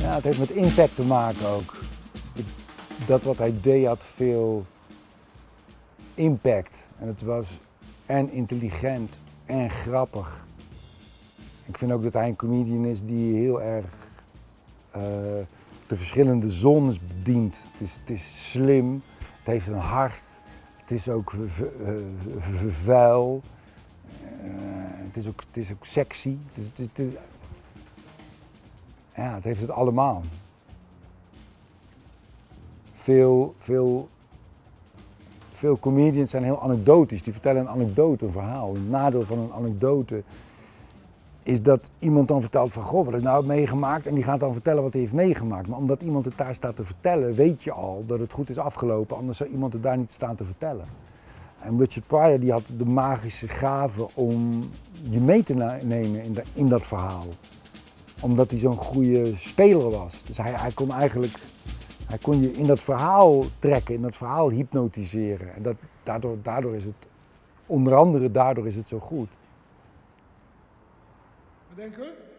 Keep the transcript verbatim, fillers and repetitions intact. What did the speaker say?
Ja, het heeft met impact te maken ook. Dat wat hij deed had veel impact. En het was en intelligent en grappig. Ik vind ook dat hij een comedian is die heel erg uh, de verschillende zones bedient. Het is, het is slim, het heeft een hart, het is ook vuil, uh, het, is ook, het is ook sexy. Het is, het is, het is, ja, het heeft het allemaal. Veel, veel, veel comedians zijn heel anekdotisch, die vertellen een anekdote, een verhaal. Het nadeel van een anekdote is dat iemand dan vertelt van, goh, wat ik nou heb meegemaakt, en die gaat dan vertellen wat hij heeft meegemaakt. Maar omdat iemand het daar staat te vertellen, weet je al dat het goed is afgelopen, anders zou iemand het daar niet staan te vertellen. En Richard Pryor die had de magische gave om je mee te nemen in, de, in dat verhaal. Omdat hij zo'n goede speler was. Dus hij, hij kon eigenlijk, hij kon je in dat verhaal trekken, in dat verhaal hypnotiseren. En dat, daardoor, daardoor is het, onder andere daardoor is het zo goed. Wat denken we?